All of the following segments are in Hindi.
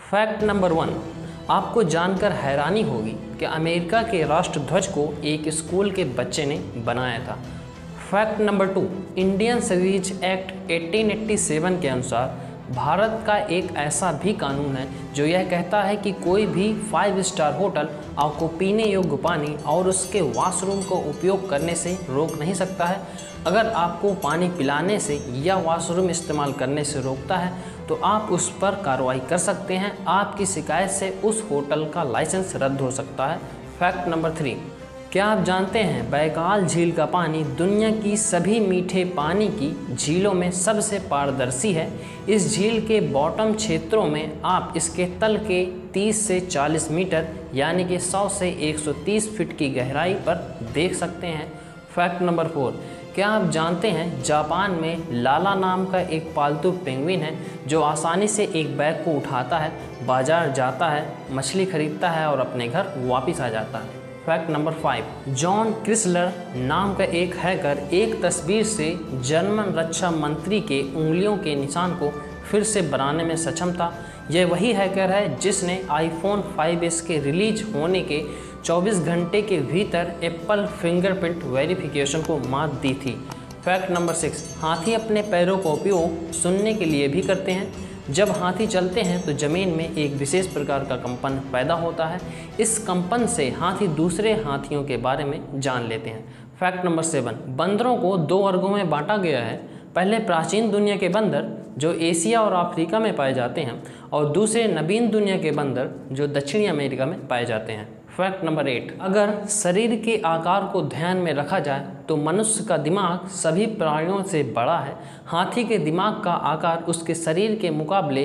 फैक्ट नंबर 1, आपको जानकर हैरानी होगी कि अमेरिका के राष्ट्रध्वज को एक स्कूल के बच्चे ने बनाया था। Fact number 2, Indian series act 1887 के अनुसार भारत का एक ऐसा भी कानून है जो यह कहता है कि कोई भी 5 स्टार होटल आपको पीने योग्य पानी और उसके वॉशरूम को उपयोग करने से रोक नहीं सकता है। अगर आपको पानी पिलाने से या वॉशरूम इस्तेमाल करने से रोकता है तो आप उस पर कार्रवाई कर सकते हैं। आपकी शिकायत से उस होटल का लाइसेंस रद्द हो सकता है। फैक्ट नंबर 3, क्या आप जानते हैं बैकाल झील का पानी दुनिया की सभी मीठे पानी की झीलों में सबसे पारदर्शी है। इस झील के बॉटम क्षेत्रों में आप इसके तल के 30 से 40 मीटर यानी कि 100 से 130 फीट की गहराई पर देख सकते हैं। फैक्ट नंबर 4, क्या आप जानते हैं जापान में लाला नाम का एक पालतू पेंगुइन है जो आसानी से एक बैग को उठाता है, बाजार जाता है, मछली खरीदता है और अपने घर वापस आ जाता है। फैक्ट नंबर 5, जॉन क्रिसलर नाम का एक हैकर एक तस्वीर से जर्मन रक्षा मंत्री के उंगलियों के निशान को फिर से बनाने में सक्षम था। यह वही हैकर है जिसने आईफोन 5s के रिलीज होने के 24 घंटे के भीतर एप्पल फिंगरप्रिंट वेरिफिकेशन को मात दी थी। फैक्ट नंबर 6, हाथी अपने पैरों का उपयोग सुनने के लिए भी करते हैं। जब हाथी चलते हैं तो ज़मीन में एक विशेष प्रकार का कंपन पैदा होता है। इस कंपन से हाथी दूसरे हाथियों के बारे में जान लेते हैं। फैक्ट नंबर 7, बंदरों को 2 वर्गों में बांटा गया है। पहले प्राचीन दुनिया के बंदर जो एशिया और अफ्रीका में पाए जाते हैं और दूसरे नवीन दुनिया के बंदर जो दक्षिणी अमेरिका में पाए जाते हैं। फैक्ट नंबर 8, अगर शरीर के आकार को ध्यान में रखा जाए तो मनुष्य का दिमाग सभी प्राणियों से बड़ा है। हाथी के दिमाग का आकार उसके शरीर के मुकाबले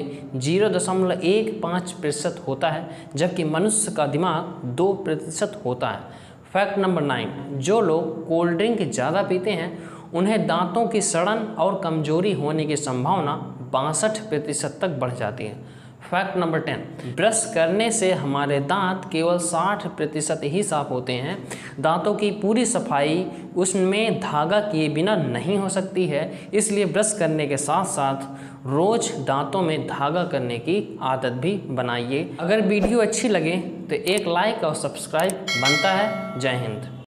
0.15% होता है जबकि मनुष्य का दिमाग 2% होता है। फैक्ट नंबर 9, जो लोग कोल्ड ड्रिंक ज़्यादा पीते हैं उन्हें दांतों की सड़न और कमजोरी होने की संभावना 62% तक बढ़ जाती है। फैक्ट नंबर 10, ब्रश करने से हमारे दांत केवल 60% ही साफ होते हैं। दांतों की पूरी सफाई उसमें धागा किए बिना नहीं हो सकती है, इसलिए ब्रश करने के साथ साथ रोज़ दांतों में धागा करने की आदत भी बनाइए। अगर वीडियो अच्छी लगे तो एक लाइक और सब्सक्राइब बनता है। जय हिंद।